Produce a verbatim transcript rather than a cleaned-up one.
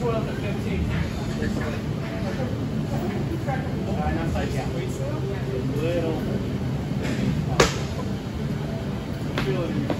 soil's at fifteen. Little. Feel it in your